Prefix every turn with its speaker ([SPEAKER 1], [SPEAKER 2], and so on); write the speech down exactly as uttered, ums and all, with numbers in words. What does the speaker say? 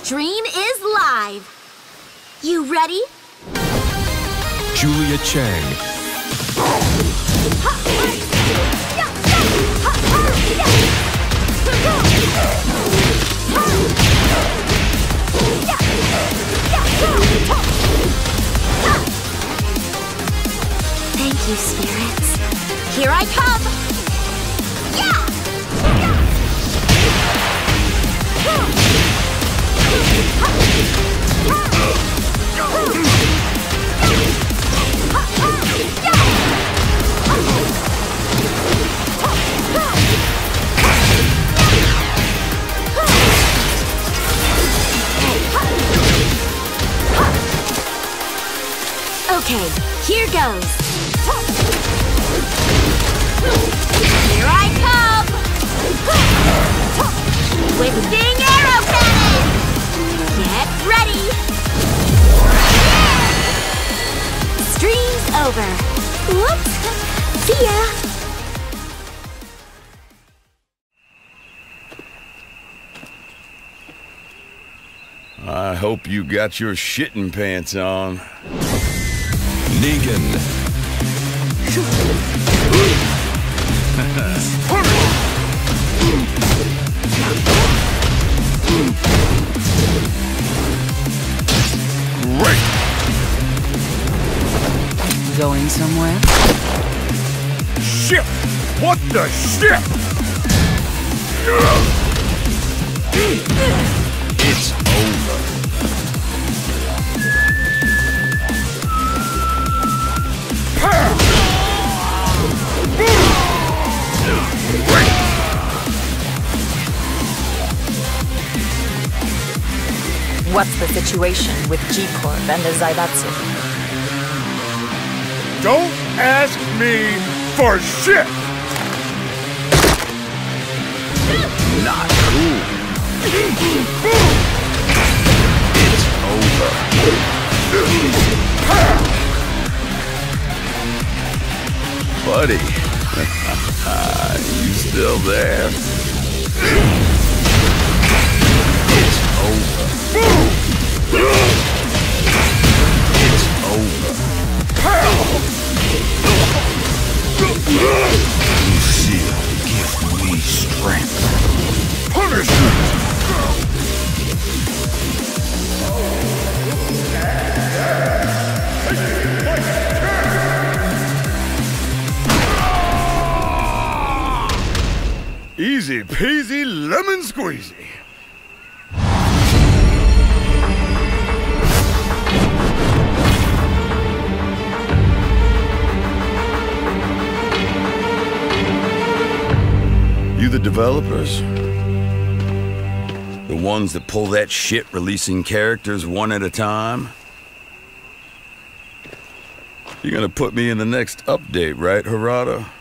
[SPEAKER 1] stream is live. You ready?
[SPEAKER 2] Julia Chang.
[SPEAKER 1] Thank you, spirits. Here I come! Yeah! Okay, here goes. Here I come! Twisting arrow cannon! Get ready! Stream's over. Whoops! See ya!
[SPEAKER 3] I hope you got your shitting pants on.
[SPEAKER 2] Negan.
[SPEAKER 3] Great!
[SPEAKER 4] Going somewhere?
[SPEAKER 3] Shit! What the shit? It's over.
[SPEAKER 4] What's the situation with G-Corp and the Zaibatsu?
[SPEAKER 3] Don't ask me for shit! Not cool. It's over. Buddy, you still there? It's over. It's over. Lucille, give me strength. Punishment! Easy peasy lemon squeezy. You the developers? The ones that pull that shit releasing characters one at a time? You're gonna put me in the next update, right, Harada?